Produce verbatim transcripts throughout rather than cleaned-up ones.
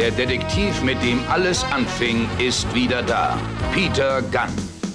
Der Detektiv, mit dem alles anfing, ist wieder da. Peter Gunn.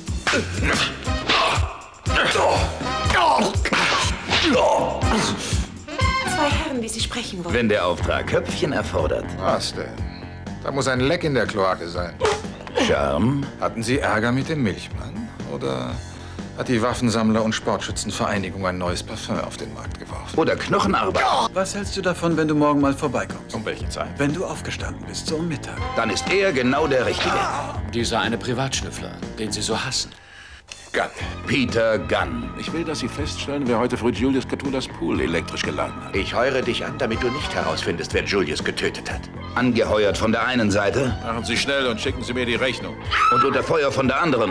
Zwei Herren, die Sie sprechen wollen. Wenn der Auftrag Köpfchen erfordert. Was denn? Da muss ein Leck in der Kloake sein. Charme? Hatten Sie Ärger mit dem Milchmann? Oder hat die Waffensammler- und Sportschützenvereinigung ein neues Parfum auf den Markt geworfen? Oder Knochenarbeit? Was hältst du davon, wenn du morgen mal vorbeikommst? Um welche Zeit? Wenn du aufgestanden bist, so um Mittag. Dann ist er genau der Richtige. Dieser eine Privatschnüffler, den Sie so hassen. Gunn. Peter Gunn. Ich will, dass Sie feststellen, wer heute früh Julius Catulas Pool elektrisch geladen hat. Ich heure dich an, damit du nicht herausfindest, wer Julius getötet hat. Angeheuert von der einen Seite Machen Sie schnell und schicken Sie mir die Rechnung. und unter Feuer von der anderen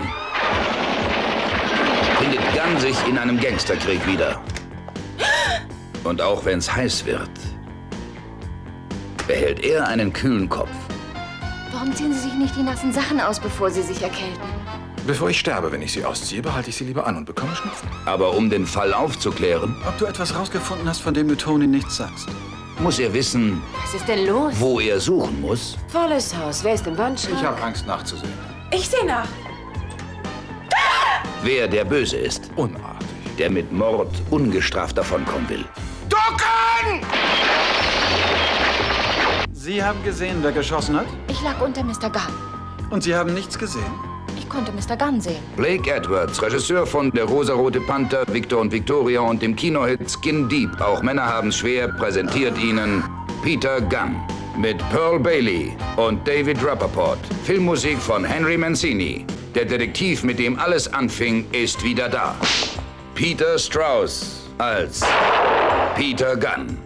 findet Gunn sich in einem Gangsterkrieg wieder. Und auch wenn es heiß wird, behält er einen kühlen Kopf. Warum ziehen Sie sich nicht die nassen Sachen aus, bevor Sie sich erkälten? Bevor ich sterbe, wenn ich sie ausziehe, behalte ich sie lieber an und bekomme Schnupfen. Aber um den Fall aufzuklären, Ob du etwas rausgefunden hast, von dem du Tony nichts sagst? muss er wissen, Was ist denn los? wo er suchen muss. Volles Haus. Wer ist im Wandschrank? Ich habe Angst nachzusehen. Ich sehe nach. Wer der Böse ist, Unartig. der mit Mord ungestraft davonkommen will. Ducken! Sie haben gesehen, wer geschossen hat? Ich lag unter Mister Gunn. Und Sie haben nichts gesehen? Ich konnte Mister Gunn sehen. Blake Edwards, Regisseur von Der rosarote Panther, Victor und Victoria und dem Kinohit Skin Deep, auch Männer haben's schwer, präsentiert Ihnen Peter Gunn. Mit Pearl Bailey und David Rappaport. Filmmusik von Henry Mancini. Der Detektiv, mit dem alles anfing, ist wieder da. Peter Strauss als Peter Gunn.